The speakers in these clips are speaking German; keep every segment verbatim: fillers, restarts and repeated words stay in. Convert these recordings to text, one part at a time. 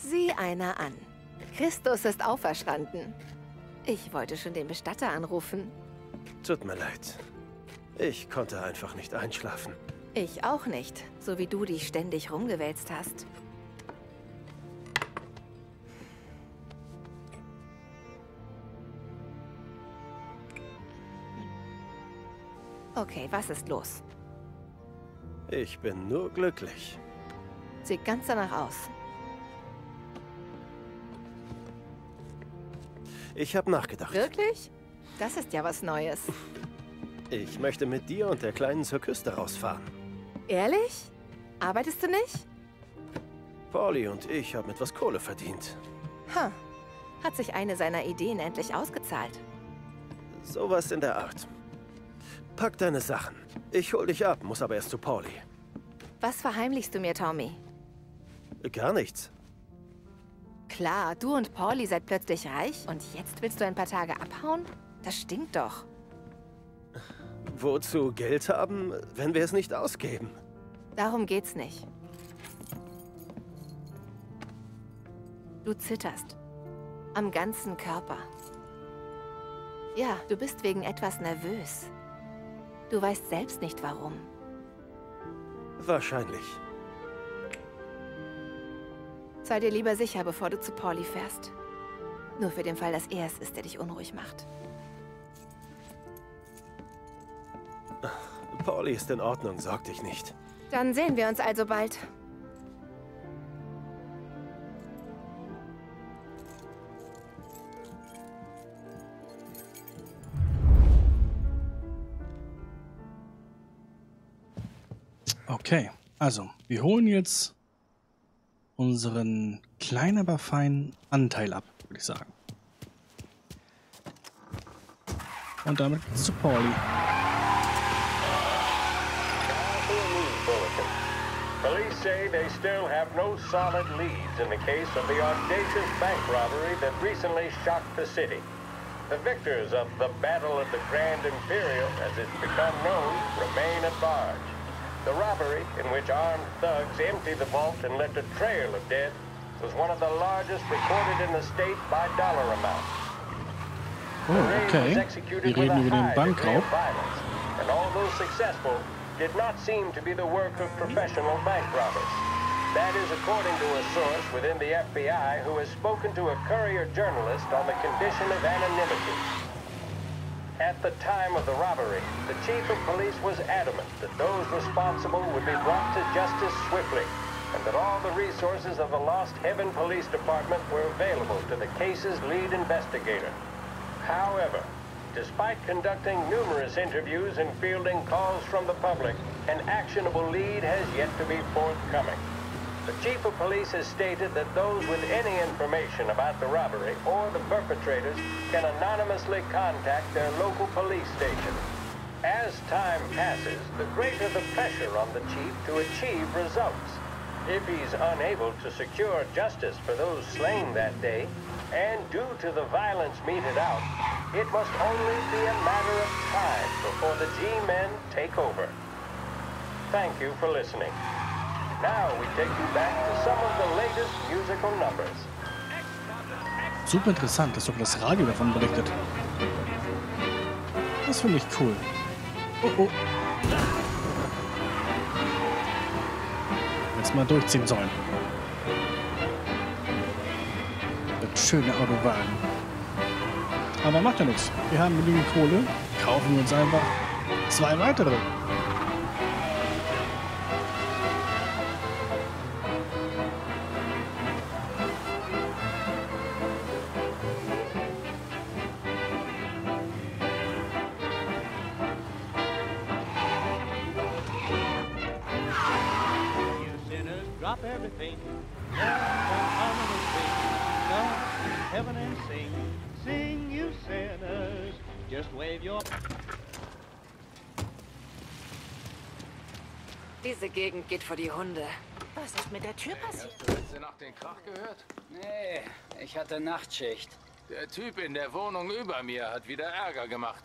Sieh einer an. Christus ist auferstanden. Ich wollte schon den Bestatter anrufen. Tut mir leid. Ich konnte einfach nicht einschlafen. Ich auch nicht, so wie du dich ständig rumgewälzt hast. Okay, was ist los? Ich bin nur glücklich. Sieht ganz danach aus. Ich habe nachgedacht. Wirklich? Das ist ja was Neues. Ich möchte mit dir und der Kleinen zur Küste rausfahren. Ehrlich? Arbeitest du nicht? Pauli und ich haben etwas Kohle verdient. Ha, hat sich eine seiner Ideen endlich ausgezahlt. Sowas in der Art. Pack deine Sachen. Ich hol dich ab, muss aber erst zu Pauli. Was verheimlichst du mir, Tommy? Gar nichts. Klar, du und Pauli seid plötzlich reich und jetzt willst du ein paar Tage abhauen? Das stinkt doch. Wozu Geld haben, wenn wir es nicht ausgeben? Darum geht's nicht. Du zitterst. Am ganzen Körper. Ja, du bist wegen etwas nervös. Du weißt selbst nicht warum. Wahrscheinlich. Sei dir lieber sicher, bevor du zu Pauli fährst. Nur für den Fall, dass er es ist, der dich unruhig macht. Pauli ist in Ordnung, sorg dich nicht. Dann sehen wir uns also bald. Okay, also, wir holen jetzt unseren kleinen, aber feinen Anteil ab, würde ich sagen. Und damit geht's zu Pauli. Police say they still have no solid leads in the case of the audacious bank robbery that recently shocked the city. The victors of the Battle of the Grand Imperial, as it's become known, remain at large. The robbery, in which armed thugs emptied the vault and left a trail of dead, was one of the largest recorded in the state by dollar amount. Oh, okay. Wir reden über den Bankraub. And although successful, did not seem to be the work of professional bank robbers. That is according to a source within the F B I who has spoken to a Courier journalist on the condition of anonymity. At the time of the robbery, the chief of police was adamant that those responsible would be brought to justice swiftly, and that all the resources of the Lost Heaven Police Department were available to the case's lead investigator. However, despite conducting numerous interviews and fielding calls from the public, an actionable lead has yet to be forthcoming. The chief of police has stated that those with any information about the robbery or the perpetrators can anonymously contact their local police station. As time passes, the greater the pressure on the chief to achieve results. If he's unable to secure justice for those slain that day, and due to the violence meted out, it must only be a matter of time before the G-men take over. Thank you for listening. Now we take you back to some of the latest musical numbers. Super interessant, dass sogar das Radio davon berichtet. Das finde ich cool. Oh, oh. Jetzt mal durchziehen sollen. Das schöne Autowagen. Aber macht ja nichts. Wir haben genügend Kohle. Kaufen wir uns einfach zwei weitere. Drop everything, come and sing, come to heaven and sing, sing you sinners, just wave your... Diese Gegend geht vor die Hunde. Was ist mit der Tür passiert? Hast du letzte Nacht den Krach gehört? Nee, ich hatte Nachtschicht. Der Typ in der Wohnung über mir hat wieder Ärger gemacht.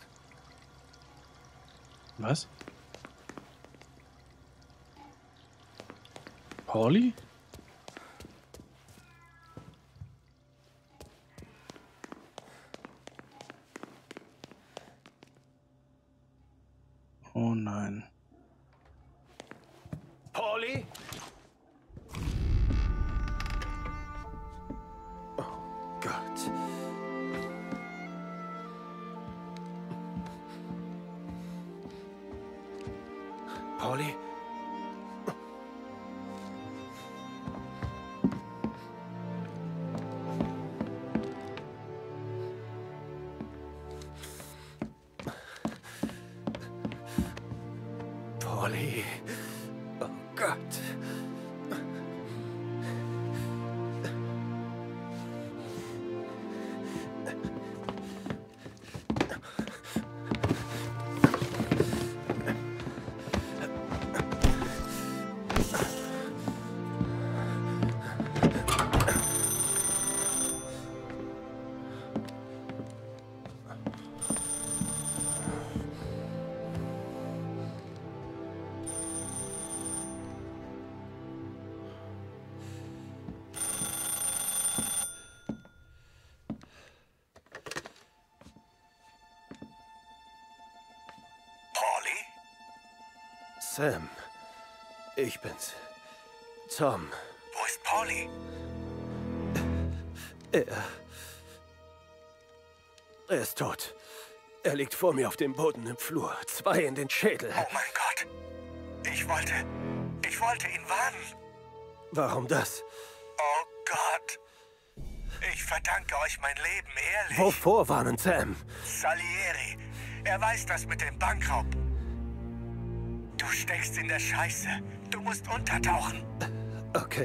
Was? Pauli? Oh nein. Paulie? Oh Gott. Paulie? Paulie. Oh Gott. Sam, ich bin's. Tom. Wo ist Paulie? Er... Er ist tot. Er liegt vor mir auf dem Boden im Flur. Zwei in den Schädel. Oh mein Gott. Ich wollte... Ich wollte ihn warnen. Warum das? Oh Gott. Ich verdanke euch mein Leben, ehrlich. Wovor warnen, Sam? Salieri. Er weiß das mit dem Bankraub. Du steckst in der Scheiße. Du musst untertauchen. Okay.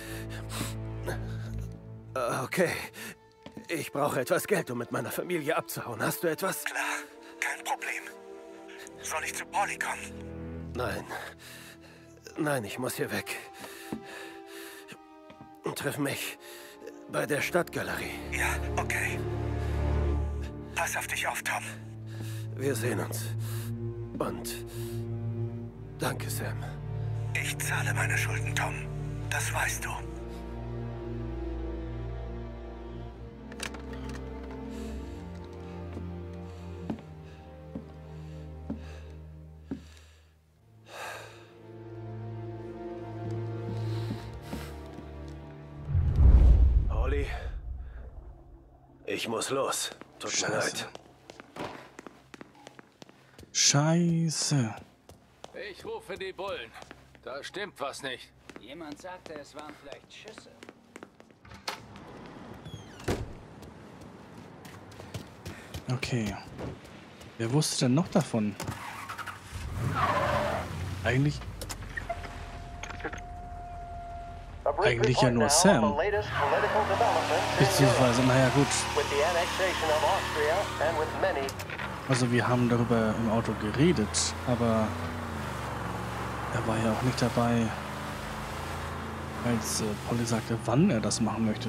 Okay. Ich brauche etwas Geld, um mit meiner Familie abzuhauen. Hast du etwas? Klar, kein Problem. Soll ich zu Paulie kommen? Nein. Nein, ich muss hier weg. Triff mich bei der Stadtgalerie. Ja, okay. Pass auf dich auf, Tom. Wir sehen uns. Und... Danke, Sam. Ich zahle meine Schulden, Tom. Das weißt du. Paulie, ich muss los. Tut mir leid. Scheiße. Ich rufe die Bullen. Da stimmt was nicht. Jemand sagte, es waren vielleicht Schüsse. Okay. Wer wusste denn noch davon? Eigentlich... Eigentlich ja nur Sam. Beziehungsweise, naja gut. Also wir haben darüber im Auto geredet, aber er war ja auch nicht dabei, als äh, Paulie sagte, wann er das machen möchte.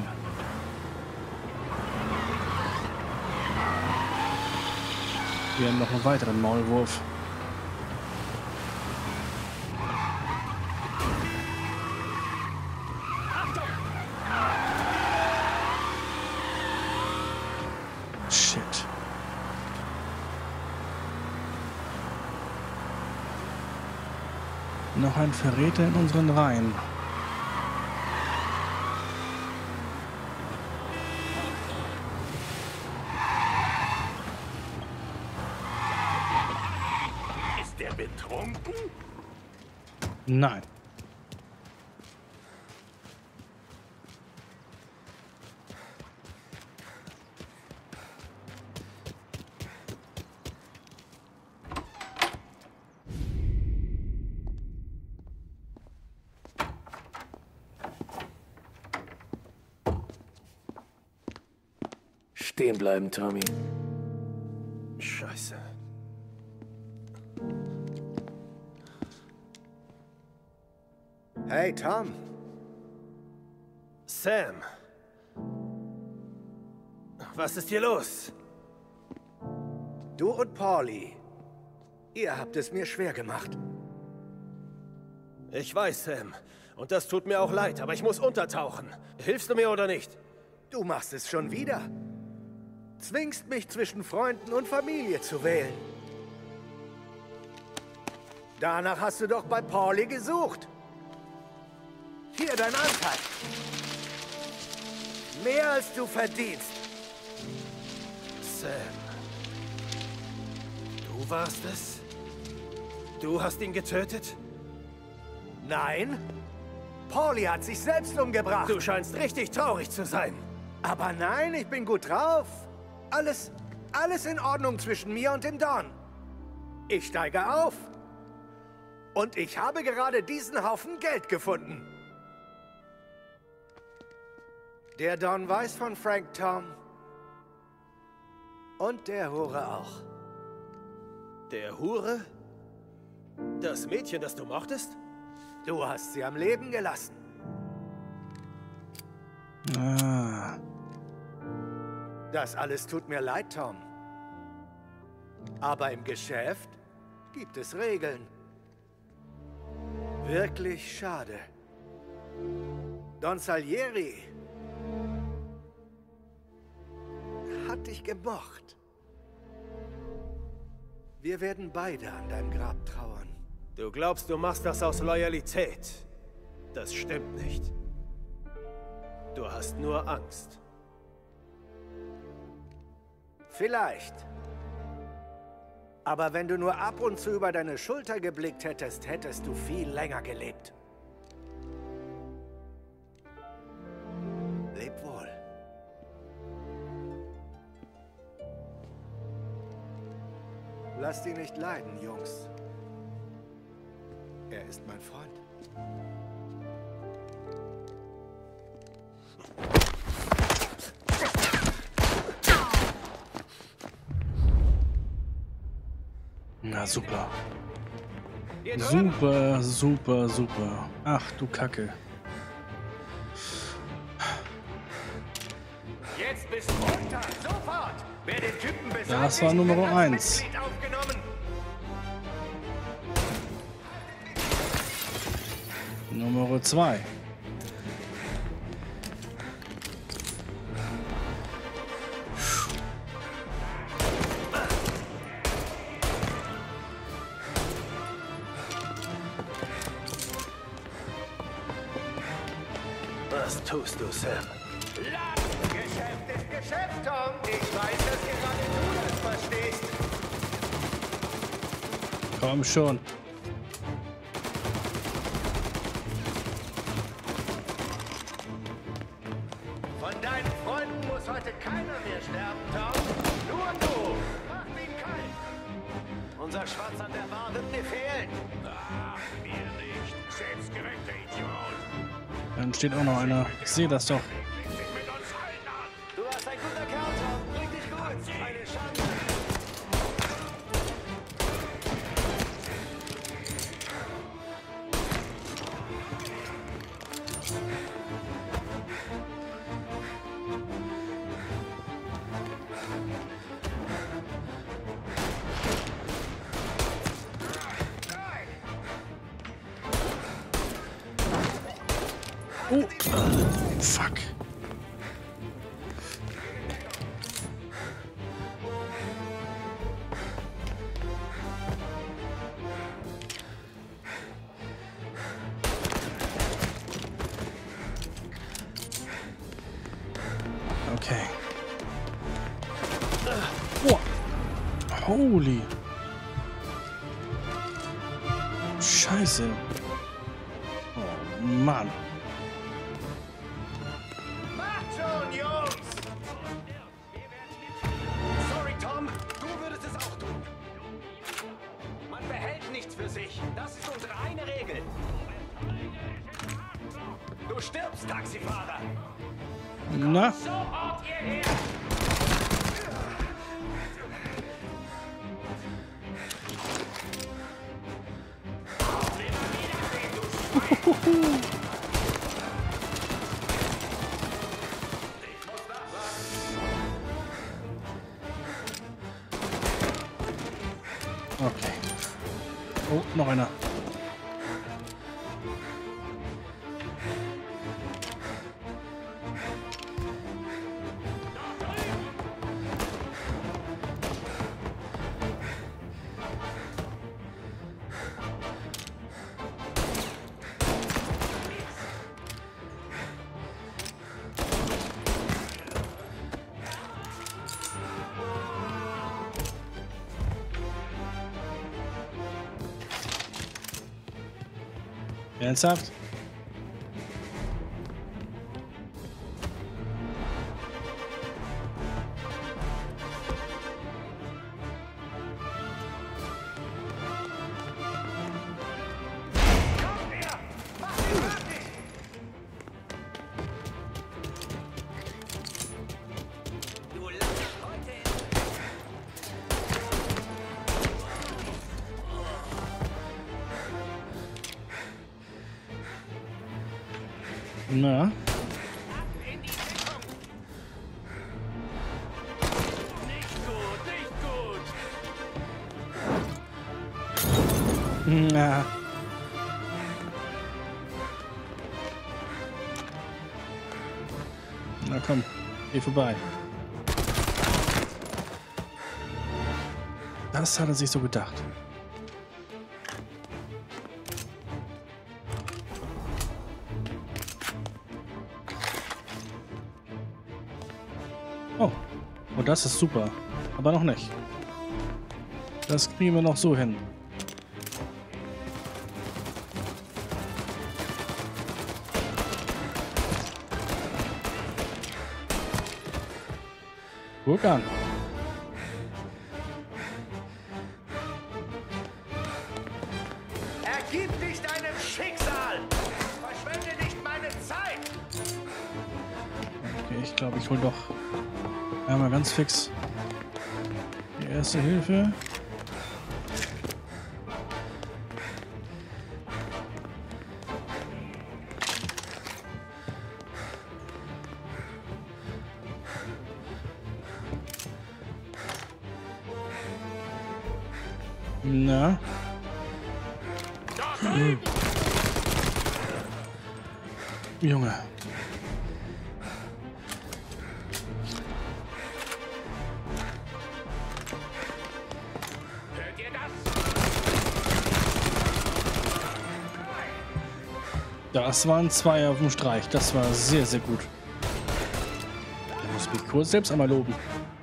Wir haben noch einen weiteren Maulwurf. Shit. Noch ein Verräter in unseren Reihen. Ist der betrunken? Nein. Stehen bleiben, Tommy. Scheiße. Hey, Tom. Sam. Was ist hier los? Du und Paulie. Ihr habt es mir schwer gemacht. Ich weiß, Sam. Und das tut mir auch leid, aber ich muss untertauchen. Hilfst du mir oder nicht? Du machst es schon wieder. Zwingst mich zwischen Freunden und Familie zu wählen. Danach hast du doch bei Paulie gesucht. Hier dein Anteil. Mehr als du verdienst. Sam. Du warst es? Du hast ihn getötet? Nein. Paulie hat sich selbst umgebracht. Du scheinst richtig traurig zu sein. Aber nein, ich bin gut drauf. Alles, alles in Ordnung zwischen mir und dem Don. Ich steige auf. Und ich habe gerade diesen Haufen Geld gefunden. Der Don weiß von Frank Tom. Und der Hure auch. Der Hure? Das Mädchen, das du mochtest? Du hast sie am Leben gelassen. Ah. Das alles tut mir leid, Tom. Aber im Geschäft gibt es Regeln. Wirklich schade. Don Salieri hat dich gemocht. Wir werden beide an deinem Grab trauern. Du glaubst, du machst das aus Loyalität. Das stimmt nicht. Du hast nur Angst. Vielleicht. Aber wenn du nur ab und zu über deine Schulter geblickt hättest, hättest du viel länger gelebt. Leb wohl. Lasst ihn nicht leiden, Jungs. Er ist mein Freund. Na super. Super, super, super. Ach du Kacke. Jetzt bist du runter, sofort! Wer den Typen beseitigt, Das war Nummer eins. Nummer zwei. Was tust du, Sam? Geschäft ist Geschäft, Tom. Ich weiß, dass gerade du das verstehst. Komm schon. Von deinen Freunden muss heute keiner mehr sterben, Tom. Nur du. Mach ihn kalt. Unser Schwarz an der Bar wird mir fehlen. Ach, mir nicht. Selbstgerechter Idiot. Dann steht auch noch einer. Ich sehe das doch. Du hast ein guter Kerl, Tom. Richtig gut. Eine Chance. Oh, fuck. Okay. Oh. Holy. Scheiße. Oh Mann. Sorry, Tom. Du würdest es auch tun. Man behält nichts für sich. Das ist unsere eine Regel. Du stirbst, Taxifahrer. Na? Sofort hierher. Okay. Oh, noch einer. Ernsthaft? Na? Na. Na komm, geh vorbei. Das hat er sich so gedacht. Oh, und das ist super. Aber noch nicht. Das kriegen wir noch so hin. Guck an. Ergib dich deinem Schicksal! Verschwende nicht meine Zeit! Okay, ich glaube, ich hol doch einmal ganz fix die erste Hilfe. Na? Hm. Junge. Das waren zwei auf dem Streich. Das war sehr, sehr gut. Ich muss mich kurz selbst einmal loben.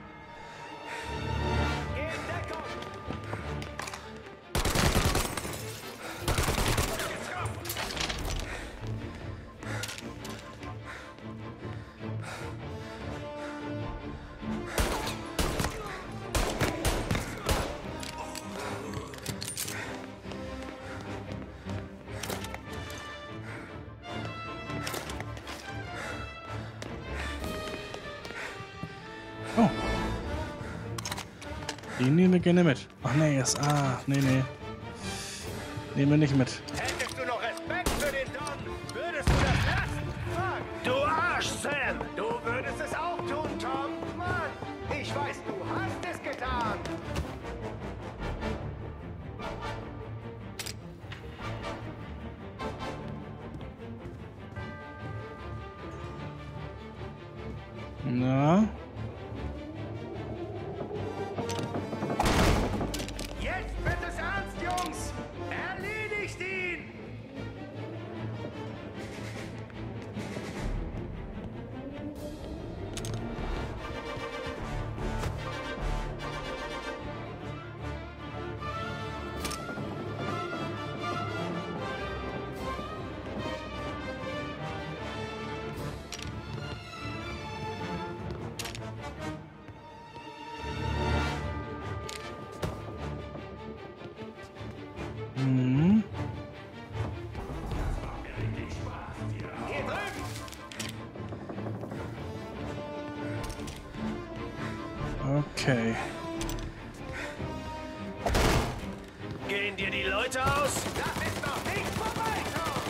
Oh. Die nehmen wir gerne mit. Ach nee, ist. Ah, nee, nee. Nehmen wir nicht mit. Hättest du noch Respekt für den Don, würdest du das lassen? Fuck, du Arsch, Sam! Du würdest es auch tun, Tom! Mann, ich weiß, du hast es getan! Na? Jetzt wird es ernst, Jungs! Erledigt ihn! Mhm. Hier drüben! Okay. Gehen dir die Leute aus? Das ist noch nicht vorbei, Tom!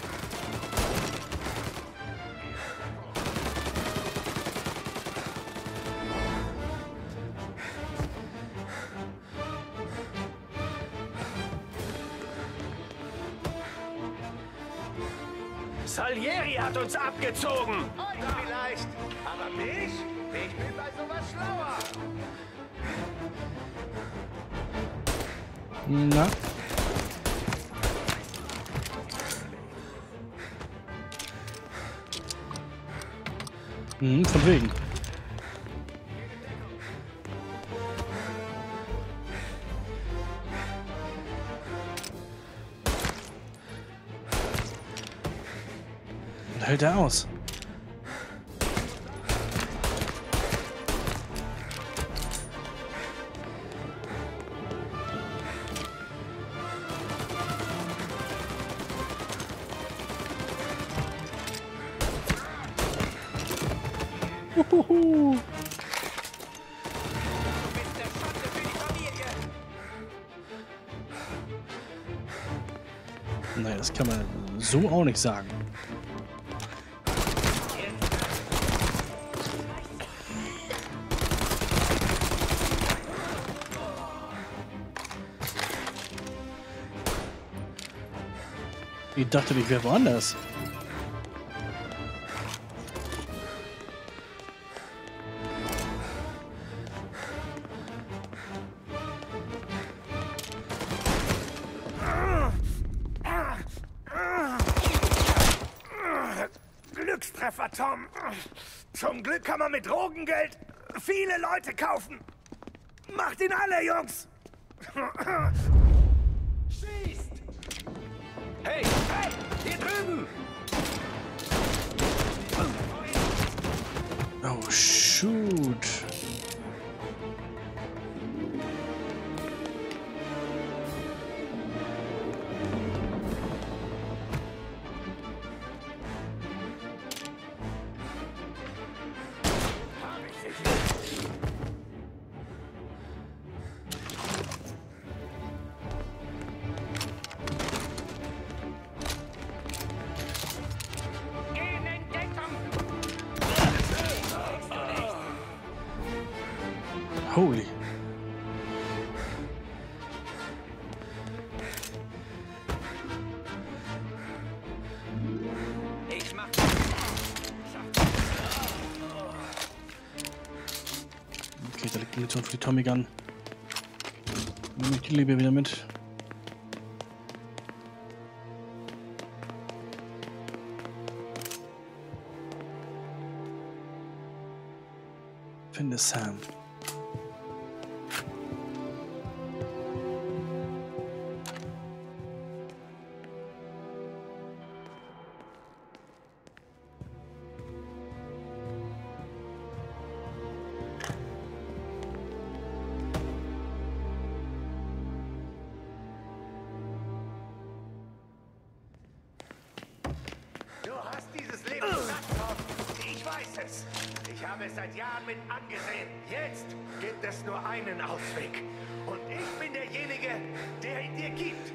Salieri hat uns abgezogen! Euch vielleicht, aber mich? Ich bin bei sowas schlauer! Na? Mhm, von wegen. hält er aus? Uhuhu. Naja, das kann man so auch nicht sagen. Ich dachte, ich wäre woanders. Glückstreffer, Tom. Zum Glück kann man mit Drogengeld viele Leute kaufen. Macht ihn alle, Jungs. Schießt! Hey, hey, hier drüben! Oh, shoot. Holy. Ich mach. Okay, da liegt Munition für die Tommy Gun. Nehme ich die Liebe wieder mit. Finde Sam. Du hast dieses Leben satt, Tom. Ich weiß es. Ich habe es seit Jahren mit angesehen. Jetzt gibt es nur einen Ausweg. Und ich bin derjenige, der ihn dir gibt.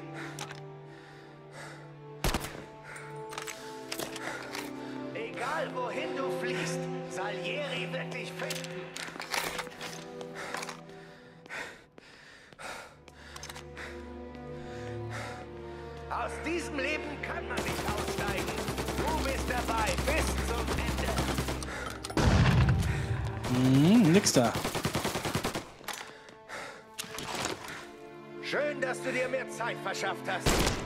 Egal wohin du fliehst, Salieri wird dich finden. Aus diesem Leben kann man nicht aussteigen. Du bist dabei bis zum Ende. Hm, nix da. Schön, dass du dir mehr Zeit verschafft hast.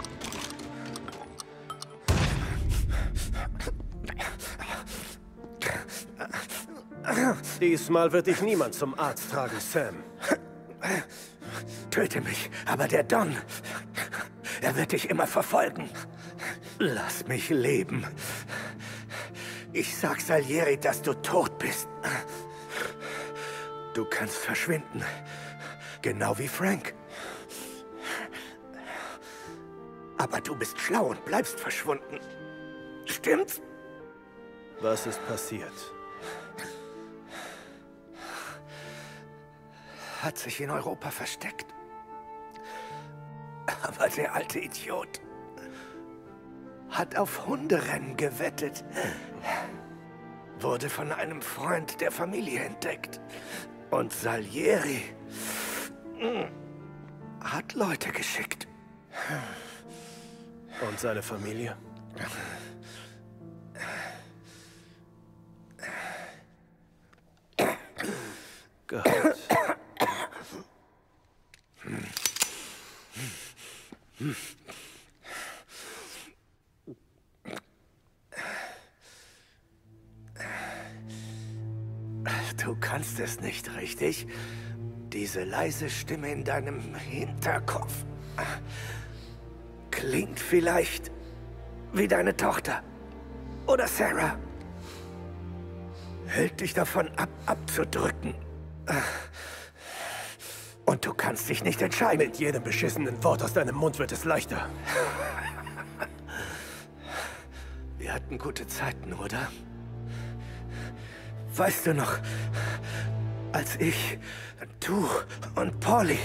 Diesmal wird dich niemand zum Arzt tragen, Sam. Töte mich, aber der Don, er wird dich immer verfolgen. Lass mich leben. Ich sag Salieri, dass du tot bist. Du kannst verschwinden. Genau wie Frank. Aber du bist schlau und bleibst verschwunden. Stimmt's? Was ist passiert? Hat sich in Europa versteckt. Aber der alte Idiot hat auf Hunderennen gewettet. Wurde von einem Freund der Familie entdeckt. Und Salieri hat Leute geschickt. Und seine Familie? Gott. Du kannst es nicht, richtig? Diese leise Stimme in deinem Hinterkopf klingt vielleicht wie deine Tochter. oder Sarah? Hält dich davon ab, abzudrücken. Und du kannst dich nicht entscheiden. Mit jedem beschissenen Wort aus deinem Mund wird es leichter. Wir hatten gute Zeiten, oder? Weißt du noch, als ich, du und Polly...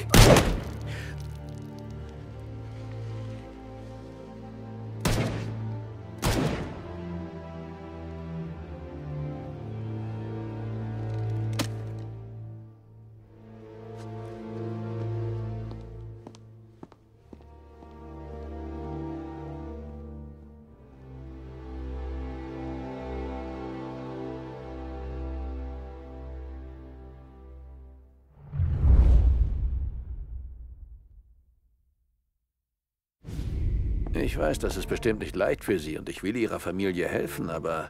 Ich weiß, das ist bestimmt nicht leicht für Sie und ich will Ihrer Familie helfen, aber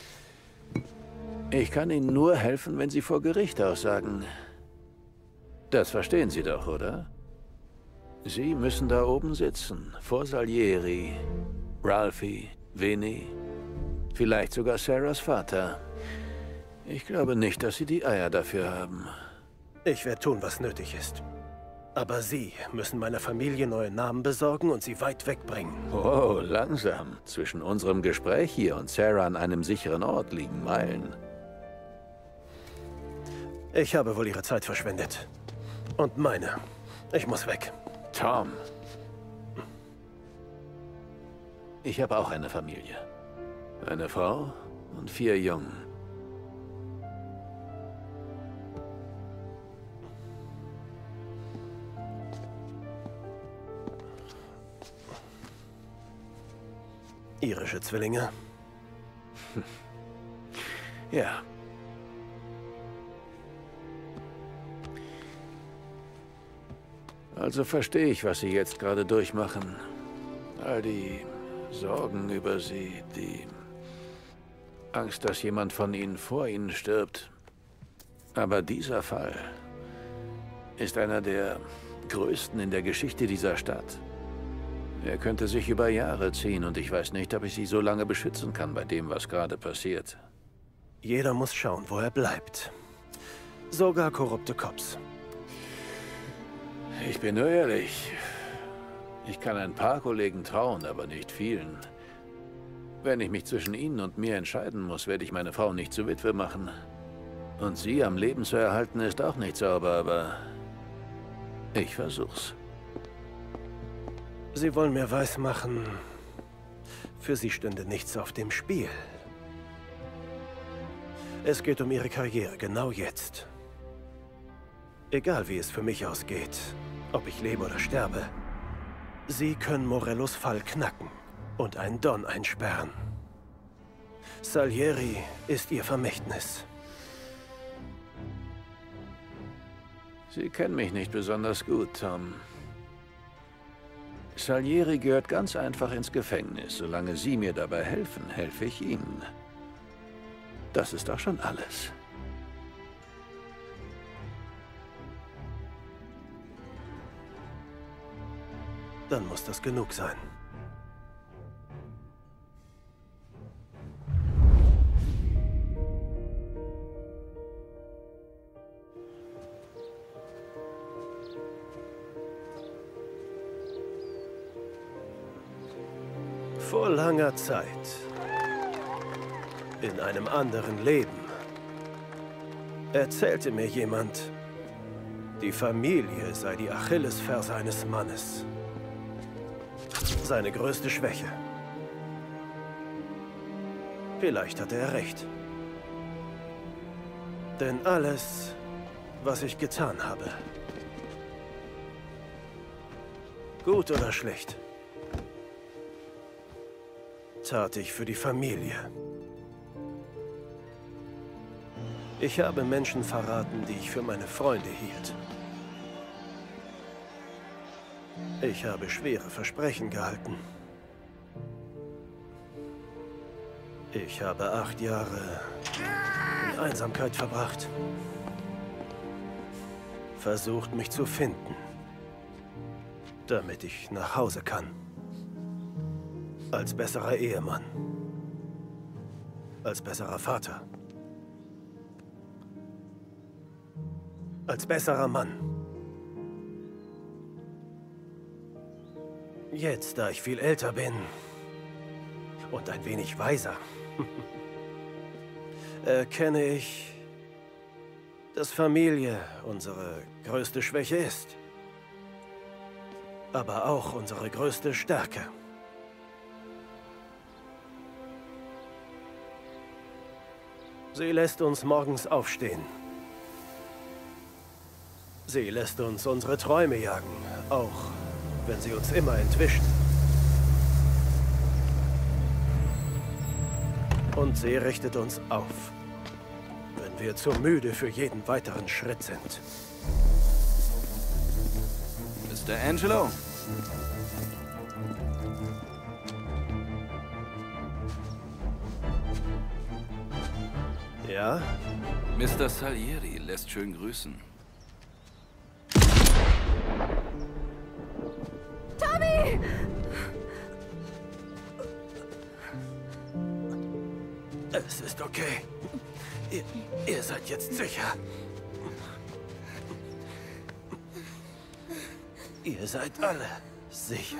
ich kann Ihnen nur helfen, wenn Sie vor Gericht aussagen. Das verstehen Sie doch, oder? Sie müssen da oben sitzen, vor Salieri, Ralphie, Vinny, vielleicht sogar Sarahs Vater. Ich glaube nicht, dass Sie die Eier dafür haben. Ich werde tun, was nötig ist. Aber Sie müssen meiner Familie neue Namen besorgen und sie weit wegbringen. Oh, langsam. Zwischen unserem Gespräch hier und Sarah an einem sicheren Ort liegen Meilen. Ich habe wohl Ihre Zeit verschwendet. Und meine. Ich muss weg. Tom. Ich habe auch eine Familie. Eine Frau und vier Jungen. Irische Zwillinge? Ja. Also verstehe ich, was Sie jetzt gerade durchmachen. All die Sorgen über Sie, die Angst, dass jemand von Ihnen vor Ihnen stirbt. Aber dieser Fall ist einer der größten in der Geschichte dieser Stadt. Er könnte sich über Jahre ziehen und ich weiß nicht, ob ich Sie so lange beschützen kann bei dem, was gerade passiert. Jeder muss schauen, wo er bleibt. Sogar korrupte Cops. Ich bin nur ehrlich. Ich kann ein paar Kollegen trauen, aber nicht vielen. Wenn ich mich zwischen Ihnen und mir entscheiden muss, werde ich meine Frau nicht zur Witwe machen. Und Sie am Leben zu erhalten, ist auch nicht sauber, aber ich versuch's. Sie wollen mir weismachen, für Sie stünde nichts auf dem Spiel. Es geht um Ihre Karriere, genau jetzt. Egal wie es für mich ausgeht, ob ich lebe oder sterbe, Sie können Morellos Fall knacken und einen Don einsperren. Salieri ist Ihr Vermächtnis. Sie kennen mich nicht besonders gut, Tom. Salieri gehört ganz einfach ins Gefängnis. Solange Sie mir dabei helfen, helfe ich Ihnen. Das ist doch schon alles. Dann muss das genug sein. Vor langer Zeit, in einem anderen Leben, erzählte mir jemand, die Familie sei die Achillesferse eines Mannes. Seine größte Schwäche. Vielleicht hatte er recht. Denn alles, was ich getan habe, gut oder schlecht, tat ich für die Familie. Ich habe Menschen verraten, die ich für meine Freunde hielt. Ich habe schwere Versprechen gehalten. Ich habe acht Jahre in Einsamkeit verbracht. Versucht, mich zu finden, damit ich nach Hause kann. Als besserer Ehemann. als besserer Vater. Als besserer Mann. Jetzt, da ich viel älter bin und ein wenig weiser, erkenne ich, dass Familie unsere größte Schwäche ist. Aber auch unsere größte Stärke. Sie lässt uns morgens aufstehen. Sie lässt uns unsere Träume jagen, auch wenn sie uns immer entwischt. Und sie richtet uns auf, wenn wir zu müde für jeden weiteren Schritt sind. Mister Angelo? Ja? Mister Salieri lässt schön grüßen. Tommy! Es ist okay. Ihr, ihr seid jetzt sicher. Ihr seid alle sicher.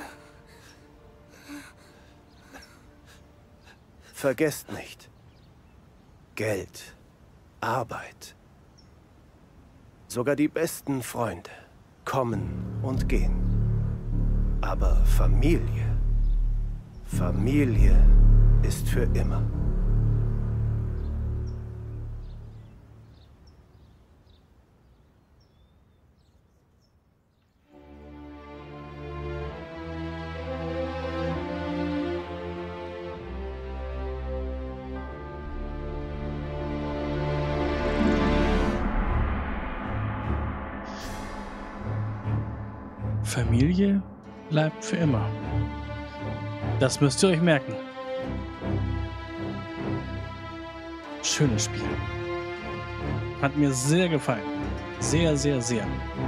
Vergesst nicht. Geld, Arbeit. Sogar die besten Freunde kommen und gehen. Aber Familie, Familie ist für immer. Familie bleibt für immer. Das müsst ihr euch merken. Schönes Spiel. Hat mir sehr gefallen. Sehr, sehr, sehr.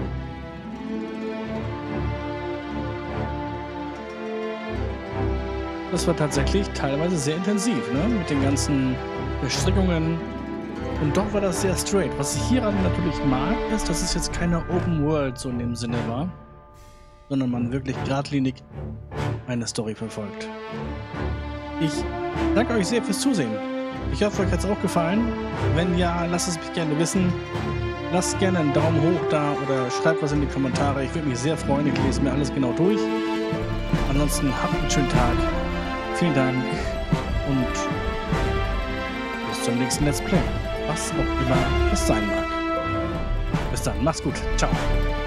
Das war tatsächlich teilweise sehr intensiv, ne? Mit den ganzen Bestrickungen. Und doch war das sehr straight. Was ich hieran natürlich mag, ist, dass es jetzt keine Open World so in dem Sinne war, sondern man wirklich geradlinig eine Story verfolgt. Ich danke euch sehr fürs Zusehen. Ich hoffe, euch hat es auch gefallen. Wenn ja, lasst es mich gerne wissen. Lasst gerne einen Daumen hoch da oder schreibt was in die Kommentare. Ich würde mich sehr freuen. Ich lese mir alles genau durch. Ansonsten habt einen schönen Tag. Vielen Dank und bis zum nächsten Let's Play. Was auch immer es sein mag. Bis dann. Macht's gut. Ciao.